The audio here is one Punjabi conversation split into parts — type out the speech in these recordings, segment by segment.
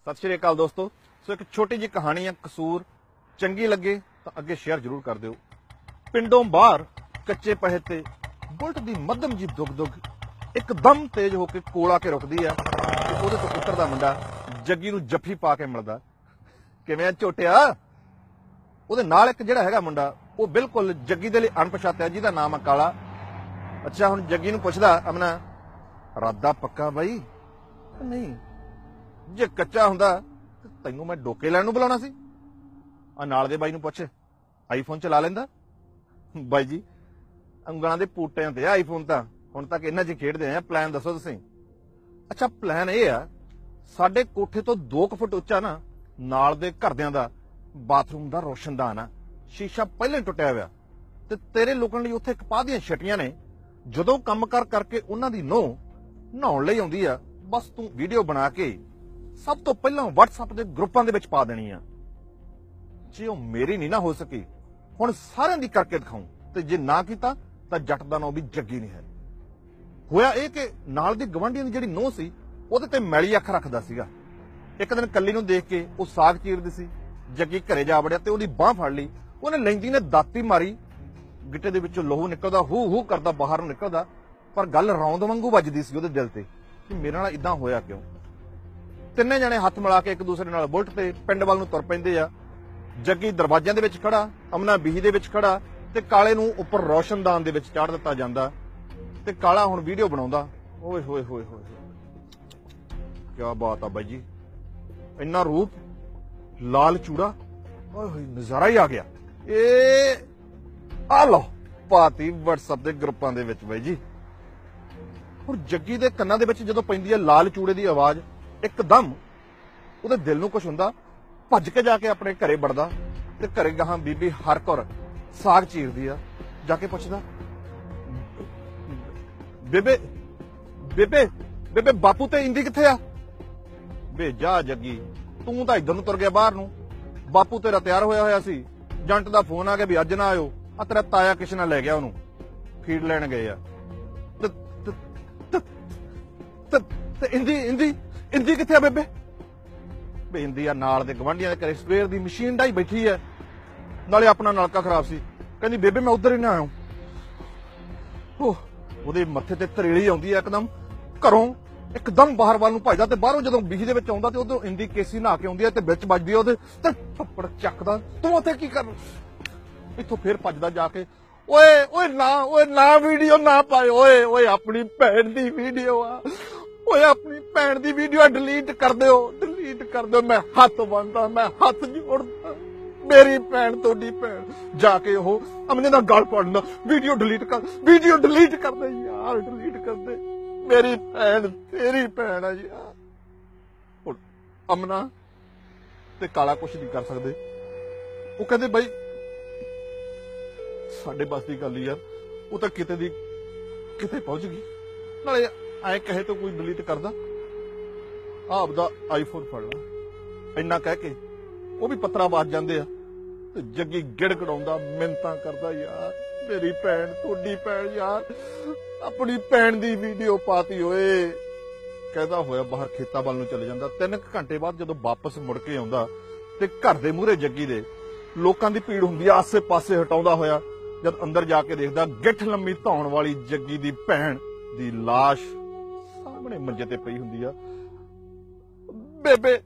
सत श्री अकाल दोस्तों। सो एक छोटी जी कहानी है, कसूर चंगी लगे तो अगे शेयर जरूर कर दो। पिंडों बाहर कच्चे पहे ते बुलट दी मध्यम जी दुग दुग एकदम तेज होकर कोल आके रुकदी है। ਉਹਦੇ ਤੋਂ ਉਤਰਦਾ ਮੁੰਡਾ ਜੱਗੀ ਨੂੰ ਜੱਫੀ ਪਾ ਕੇ ਮਿਲਦਾ। ਕਿਵੇਂ ਝੋਟਿਆ? ਉਹਦੇ ਨਾਲ ਇੱਕ ਜਿਹੜਾ ਹੈਗਾ ਮੁੰਡਾ ਉਹ ਬਿਲਕੁਲ ਜੱਗੀ ਦੇ ਲਈ ਅਣਪਛਾਤਿਆ, ਜਿਹਦਾ ਨਾਮ ਹੈ ਕਾਲਾ। ਅੱਛਾ, ਹੁਣ ਜੱਗੀ ਨੂੰ ਪੁੱਛਦਾ, ਅਮਨਾ ਰਾਦਾ ਪੱਕਾ ਬਾਈ? ਨਹੀਂ, ਜੇ ਕੱਚਾ ਹੁੰਦਾ ਤੈਨੂੰ ਮੈਂ ਡੋਕੇ ਲੈਣ ਨੂੰ ਬੁਲਾਉਣਾ ਸੀ। ਆ ਨਾਲ ਦੇ ਬਾਈ ਨੂੰ ਪੁੱਛ, ਆਈਫੋਨ ਚਲਾ ਲੈਂਦਾ? ਬਾਈ ਜੀ ਉਂਗਲਾਂ ਦੇ ਪੂਟਿਆਂ ਤੇ ਆਈਫੋਨ ਤਾਂ ਹੁਣ ਤੱਕ ਇਹਨਾਂ 'ਚ ਖੇਡਦੇ ਆ। ਪਲਾਨ ਦੱਸੋ ਤੁਸੀਂ। ਅੱਛਾ, ਪਲਾਨ ਇਹ ਆ, ਸਾਡੇ ਕੋਠੇ ਤੋਂ 2 ਫੁੱਟ ਉੱਚਾ ਨਾ ਨਾਲ ਦੇ ਘਰਦਿਆਂ ਦਾ ਬਾਥਰੂਮ ਦਾ ਰੋਸ਼ਨਦਾਨ ਆ, ਸ਼ੀਸ਼ਾ ਪਹਿਲਾਂ ਟੁੱਟਿਆ ਹੋਇਆ ਤੇ ਤੇਰੇ ਲੋਕਾਂ ਲਈ ਉੱਥੇ ਕਪਾਹ ਦੀਆਂ ਛਟੀਆਂ ਨੇ। ਜਦੋਂ ਕੰਮ ਕਰਕੇ ਉਹਨਾਂ ਦੀ ਨਹੁੰ ਨਹਾਉਣ ਲਈ ਆਉਂਦੀ ਆ, ਬਸ ਤੂੰ ਵੀਡੀਓ ਬਣਾ ਕੇ ਸਭ ਤੋਂ ਪਹਿਲਾਂ WhatsApp ਦੇ ਗਰੁੱਪਾਂ ਦੇ ਵਿੱਚ ਪਾ ਦੇਣੀ ਆ। ਜੇ ਉਹ ਮੇਰੀ ਨਹੀਂ ਨਾ ਹੋ ਸਕੀ, ਹੁਣ ਸਾਰਿਆਂ ਦੀ ਕਰਕੇ ਦਿਖਾਉਂ, ਤੇ ਜੇ ਨਾ ਕੀਤਾ ਤਾਂ ਜੱਟ ਦਾ ਨਾਂ ਵੀ ਜੱਗੀ ਨਹੀਂ ਹੈ। ਹੋਇਆ ਇਹ ਕਿ ਨਾਲ ਦੀ ਗਵਾਂਢੀਆਂ ਦੀ ਜਿਹੜੀ ਨਹੁੰ ਸੀ ਉਹਦੇ ਤੇ ਮੈਲੀ ਅੱਖ ਰੱਖਦਾ ਸੀਗਾ। ਇੱਕ ਦਿਨ ਕੱਲੀ ਨੂੰ ਦੇਖ ਕੇ ਉਹ ਸਾਗ ਚੀਰਦੀ ਸੀ। ਜੱਗੀ ਘਰੇ ਜਾ ਵੜਿਆ ਤੇ ਉਹਦੀ ਬਾਹ ਫੜ ਲਈ। ਉਹਨੇ ਲੈਂਦੀ ਨੇ ਦਾਤੀ ਮਾਰੀ, ਗਿੱਟੇ ਦੇ ਵਿੱਚੋਂ ਲਹੂ ਨਿਕਲਦਾ, ਹੂ ਹੂ ਕਰਦਾ ਬਾਹਰ ਨੂੰ ਨਿਕਲਦਾ। ਪਰ ਗੱਲ ਰੌਂਦ ਵਾਂਗੂ ਵੱਜਦੀ ਸੀ ਉਹਦੇ ਦਿਲ ਤੇ ਕਿ ਮੇਰੇ ਨਾਲ ਇਦਾਂ ਹੋਇਆ ਕਿਉਂ। ਤਿੰਨੇ ਜਣੇ ਹੱਥ ਮਿਲਾ ਕੇ ਇੱਕ ਦੂਸਰੇ ਨਾਲ ਬੁਲਟ ਤੇ ਪਿੰਡ ਵੱਲ ਨੂੰ ਤੁਰ ਪੈਂਦੇ ਆ। ਜੱਗੀ ਦਰਵਾਜ਼ਿਆਂ ਦੇ ਵਿੱਚ ਖੜਾ, ਅਮਨਾ ਬੀਹੀ ਦੇ ਵਿੱਚ ਖੜਾ ਤੇ ਕਾਲੇ ਨੂੰ ਉੱਪਰ ਰੋਸ਼ਨਦਾਨ ਦੇ ਵਿੱਚ ਚਾੜ ਦਿੱਤਾ ਜਾਂਦਾ ਤੇ ਕਾਲਾ ਹੁਣ ਵੀਡੀਓ ਬਣਾਉਂਦਾ। ਓਏ ਹੋਏ ਹੋਏ ਹੋਏ, ਕੀ ਬਾਤ ਆ ਬਾਈ ਜੀ, ਇੰਨਾ ਰੂਪ, ਲਾਲ ਚੂੜਾ, ਓਏ ਹੋਏ ਨਜ਼ਾਰਾ ਹੀ ਆ ਗਿਆ। ਇਹ ਆ ਲਓ ਪਾਤੀ WhatsApp ਦੇ ਗਰੁੱਪਾਂ ਦੇ ਵਿੱਚ ਬਾਈ ਜੀ। ਹੁਣ ਜੱਗੀ ਦੇ ਕੰਨਾਂ ਦੇ ਵਿੱਚ ਜਦੋਂ ਪੈਂਦੀ ਹੈ ਲਾਲ ਚੂੜੇ ਦੀ ਆਵਾਜ਼, ਇੱਕਦਮ ਉਹਦੇ ਦਿਲ ਨੂੰ ਕੁਝ ਹੁੰਦਾ। ਭੱਜ ਕੇ ਜਾ ਕੇ ਆਪਣੇ ਘਰੇ ਵੜਦਾ ਤੇ ਘਰੇ ਗਾਹਾਂ ਬੀਬੀ ਹਰਕੌਰ ਸਾਗ ਚੀਰਦੀ ਆ। ਜਾ ਕੇ ਪੁੱਛਦਾ, ਬੇਬੇ ਬੇਬੇ ਬੇਬੇ ਬਾਪੂ ਤੇ ਇੰਦੀ ਕਿੱਥੇ ਆ? ਵੇ ਜਾ ਜੱਗੀ, ਤੂੰ ਤਾਂ ਇੱਧਰ ਨੂੰ ਤੁਰ ਗਿਆ ਬਾਹਰ ਨੂੰ। ਬਾਪੂ ਤੇਰਾ ਤਿਆਰ ਹੋਇਆ ਸੀ, ਜੰਟ ਦਾ ਫੋਨ ਆ ਗਿਆ ਵੀ ਅੱਜ ਨਾ ਆਇਓ। ਆ ਤੇਰਾ ਤਾਇਆ ਕਿਸੇ ਨਾਲ ਲੈ ਗਿਆ ਉਹਨੂੰ, ਫੀਡ ਲੈਣ ਗਏ ਆ। ਤੇ ਇੰਦੀ ਕਿੱਥੇ ਆ ਬੇਬੇ? ਵੇ ਇੰਦੀ ਆ ਨਾਲ ਦੇ ਗਵਾਂਢੀਆਂ ਦੇ ਘਰੇ ਸਵੇਰ ਦੀ ਮਸ਼ੀਨ ਢਾਈ ਬੈਠੀ ਐ, ਨਾਲੇ ਆਪਣਾ ਨਲਕਾ ਖਰਾਬ ਸੀ। ਕਹਿੰਦੀ ਬੇਬੇ ਮੈਂ ਉਧਰ ਹੀ ਨਾ ਆਇਆ। ਉਹਦੇ ਮੱਥੇ ਤੇ ਤਰੇੜੀ ਆਉਂਦੀ ਐ ਇੱਕਦਮ। ਘਰੋਂ ਇੱਕਦਮ ਬਾਹਰ ਵੱਲ ਨੂੰ ਭੱਜਦਾ ਤੇ ਬਾਹਰੋਂ ਜਦੋਂ ਬੀਹੀ ਦੇ ਵਿੱਚ ਆਉਂਦਾ ਤੇ ਉਦੋਂ ਇੰਦੀ ਕੇਸੀ ਨਹਾ ਕੇ ਆਉਂਦੀ ਐ ਤੇ ਵਿੱਚ ਵੱਜਦੀ ਉਹਦੇ ਤੇ ਥੱਪੜ ਚੱਕਦਾ। ਤੂੰ ਉੱਥੇ ਕੀ ਕਰ? ਇੱਥੋਂ ਫੇਰ ਭੱਜਦਾ ਜਾ ਕੇ, ਓਏ ਨਾ ਵੀਡੀਓ ਨਾ ਪਾਏ। ਓਏ ਆਪਣੀ ਭੈਣ ਦੀ ਵੀਡੀਓ ਆ, ਓਏ ਆਪਣੀ ਭੈਣ ਦੀ ਵੀਡੀਓ ਡਿਲੀਟ ਕਰ ਦਿਓ। ਮੈਂ ਹੱਥ ਬੰਨਦਾ, ਮੈਂ ਹੱਥ ਜੋੜਦਾ, ਮੇਰੀ ਭੈਣ ਤੁਹਾਡੀ ਭੈਣ। ਜਾ ਕੇ ਉਹ ਅਮਨੇ ਦਾ ਗਲ ਪੜਨਾ, ਵੀਡੀਓ ਡਿਲੀਟ ਕਰ ਦੇ ਯਾਰ, ਡਿਲੀਟ ਕਰ ਦੇ। ਮੇਰੀ ਭੈਣ ਤੇਰੀ ਭੈਣ ਆ ਯਾਰ। ਹੁਣ ਅਮਨਾ ਤੇ ਕਾਲਾ ਕੁਛ ਨਹੀਂ ਕਰ ਸਕਦੇ। ਉਹ ਕਹਿੰਦੇ ਬਾਈ ਸਾਡੇ ਬਸ ਦੀ ਗੱਲ ਯਾਰ, ਉਹ ਤਾਂ ਕਿਤੇ ਦੀ ਕਿਤੇ ਪਹੁੰਚ ਗਈ। ਨਾਲੇ ਐ ਕਹੇ ਤੋਂ ਕੋਈ ਡਿਲੀਟ ਕਰਦਾ? ਆਪਦਾ ਆਈਫੋਨ ਫੜ ਲਾ। ਇੰਨਾ ਕਹਿ ਕੇ ਉਹ ਵੀ ਪੱਤਰਾ ਵੱਜ ਜਾਂਦੇ ਆ ਤੇ ਜੱਗੀ ਗਿੜਗੜਾਉਂਦਾ, ਮਿੰਨਤਾਂ ਕਰਦਾ, ਯਾਰ ਮੇਰੀ ਭੈਣ ਤੁਹਾਡੀ ਭੈਣ, ਯਾਰ ਆਪਣੀ ਭੈਣ ਦੀ ਵੀਡੀਓ ਪਾਤੀ। ਓਏ ਕਹਿੰਦਾ ਹੋਇਆ ਬਾਹਰ ਖੇਤਾਂ ਵੱਲ ਨੂੰ ਚਲੇ ਜਾਂਦਾ। 3 ਘੰਟੇ ਬਾਅਦ ਜਦੋਂ ਵਾਪਸ ਮੁੜ ਕੇ ਆਉਂਦਾ ਤੇ ਘਰ ਦੇ ਮੂਹਰੇ ਜੱਗੀ ਦੇ ਲੋਕਾਂ ਦੀ ਭੀੜ ਹੁੰਦੀ ਆ। ਆਸੇ ਪਾਸੇ ਹਟਾਉਂਦਾ ਹੋਇਆ ਜਦ ਅੰਦਰ ਜਾ ਕੇ ਦੇਖਦਾ, ਗਿੱਠ ਲੰਮੀ ਧੌਣ ਵਾਲੀ ਜੱਗੀ ਦੀ ਭੈਣ ਦੀ ਲਾਸ਼ ਸਾਹਮਣੇ ਮੰਜੇ ਤੇ ਪਈ ਹੁੰਦੀ ਆ। ਬੇਬੇ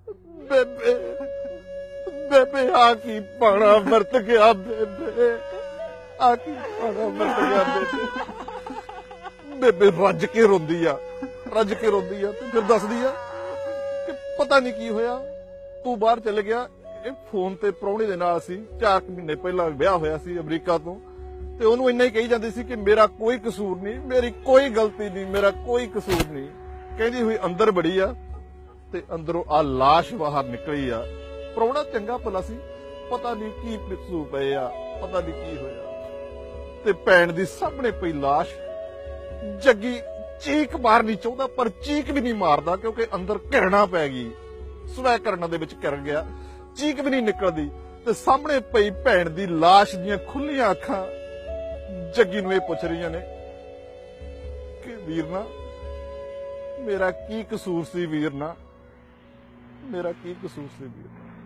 ਆ ਕੀ ਪਾਣਾ ਵਰਤ ਗਿਆ ਬੇਬੇ, ਆ ਕੀ ਪਾਣਾ ਵਰਤ ਗਿਆ ਬੇਬੇ। ਬੇਬੇ ਰੱਜ ਕੇ ਰੋਂਦੀ ਆ ਤੇ ਫਿਰ ਦੱਸਦੀ ਆ ਕਿ ਪਤਾ ਨਹੀਂ ਕੀ ਹੋਇਆ, ਤੂੰ ਬਾਹਰ ਚਲੇ ਗਿਆ। ਇਹ ਫੋਨ ਤੇ ਪ੍ਰਾਹੁਣੇ ਦੇ ਨਾਲ ਸੀ, 4 ਮਹੀਨੇ ਪਹਿਲਾਂ ਵਿਆਹ ਹੋਇਆ ਸੀ ਅਮਰੀਕਾ ਤੋਂ, ਤੇ ਉਹਨੂੰ ਇੰਨਾ ਹੀ ਕਹੀ ਜਾਂਦੀ ਸੀ ਕਿ ਮੇਰਾ ਕੋਈ ਕਸੂਰ ਨਹੀਂ, ਮੇਰੀ ਕੋਈ ਗਲਤੀ ਨਹੀਂ, ਮੇਰਾ ਕੋਈ ਕਸੂਰ ਨਹੀਂ। ਕਹਿੰਦੀ ਹੋਈ ਅੰਦਰ ਬੜੀ ਆ ਤੇ ਅੰਦਰੋਂ ਆ ਲਾਸ਼ ਬਾਹਰ ਨਿਕਲੀ ਆ। ਪ੍ਰਾਹੁਣਾ ਚੰਗਾ ਭਲਾ ਸੀ, ਪਤਾ ਨਹੀਂ ਕੀ ਪਿੱਛੂ ਪਏ ਆ, ਪਤਾ ਨਹੀਂ ਕੀ ਹੋਇਆ। ਤੇ ਭੈਣ ਦੀ ਸਾਹਮਣੇ ਪਈ ਲਾਸ਼। ਜੱਗੀ ਚੀਕ ਮਾਰਨੀ ਚਾਹੁੰਦਾ ਪਰ ਚੀਕ ਵੀ ਨਹੀਂ ਮਾਰਦਾ ਕਿਉਂਕਿ ਅੰਦਰ ਘਿਰਣਾ ਪੈ ਗਈ। ਸਵੈ ਕਰਨਾ ਦੇ ਵਿੱਚ ਘਿਰ ਗਿਆ, ਚੀਕ ਵੀ ਨਹੀਂ ਨਿਕਲਦੀ। ਤੇ ਸਾਹਮਣੇ ਪਈ ਭੈਣ ਦੀ ਲਾਸ਼ ਦੀਆਂ ਖੁੱਲੀਆਂ ਅੱਖਾਂ ਜੱਗੀ ਨੂੰ ਇਹ ਪੁੱਛ ਰਹੀਆਂ ਨੇ ਕਿ ਵੀਰਨਾ ਮੇਰਾ ਕੀ ਕਸੂਰ ਸੀ ਵੀਰਨਾ, ਮੇਰਾ ਕੀ ਕਸੂਰ ਸੀ ਵੀਰ।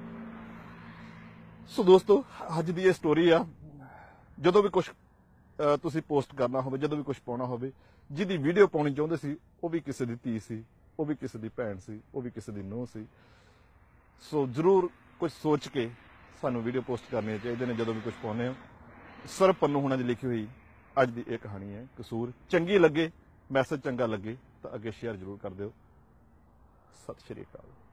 ਸੋ ਦੋਸਤੋ, ਅੱਜ ਦੀ ਇਹ ਸਟੋਰੀ ਆ। ਜਦੋਂ ਵੀ ਕੁਝ ਤੁਸੀਂ ਪੋਸਟ ਕਰਨਾ ਹੋਵੇ, ਜਦੋਂ ਵੀ ਕੁਝ ਪਾਉਣਾ ਹੋਵੇ, ਜਿਹਦੀ ਵੀਡੀਓ ਪਾਉਣੀ ਚਾਹੁੰਦੇ ਸੀ ਉਹ ਵੀ ਕਿਸੇ ਦੀ ਧੀ ਸੀ, ਉਹ ਵੀ ਕਿਸੇ ਦੀ ਭੈਣ ਸੀ, ਉਹ ਵੀ ਕਿਸੇ ਦੀ ਨੂੰਹ ਸੀ। ਸੋ ਜ਼ਰੂਰ ਕੁਝ ਸੋਚ ਕੇ ਸਾਨੂੰ ਵੀਡੀਓ ਪੋਸਟ ਕਰਨੀਆਂ ਚਾਹੀਦੀਆਂ ਨੇ ਜਦੋਂ ਵੀ ਕੁਝ ਪਾਉਂਦੇ ਹੋ। ਸਰਬ ਪੰਨੂ ਹੁਣਾਂ ਦੀ ਲਿਖੀ ਹੋਈ ਅੱਜ ਦੀ ਇਹ ਕਹਾਣੀ ਹੈ ਕਸੂਰ। ਚੰਗੀ ਲੱਗੇ, ਮੈਸੇਜ ਚੰਗਾ ਲੱਗੇ ਤਾਂ ਅੱਗੇ ਸ਼ੇਅਰ ਜ਼ਰੂਰ ਕਰ ਦਿਓ। ਸਤਿ ਸ਼੍ਰੀ ਅਕਾਲ।